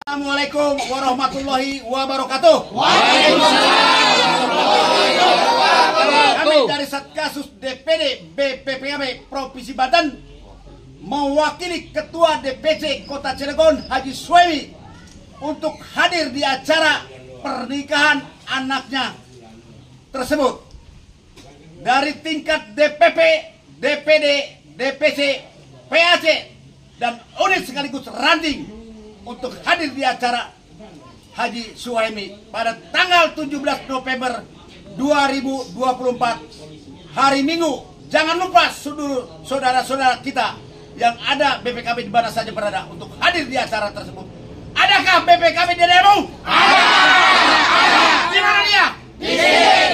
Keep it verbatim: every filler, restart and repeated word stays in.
Assalamualaikum warahmatullahi wabarakatuh. Waalaikumsalam warahmatullahi wabarakatuh. Kami dari Satgasus D P D B P P K B Provinsi Banten mewakili Ketua D P C Kota Cilegon Haji Suemi untuk hadir di acara pernikahan anaknya tersebut. Dari tingkat D P P, D P D, D P C, P A C, dan unit sekaligus ranting untuk hadir di acara Haji Suemi pada tanggal tujuh belas November dua ribu dua puluh empat hari Minggu. Jangan lupa saudara-saudara kita yang ada B P K B di mana saja berada untuk hadir di acara tersebut. Adakah B P K B di daerahmu? Ada. Di mana dia? Di sini.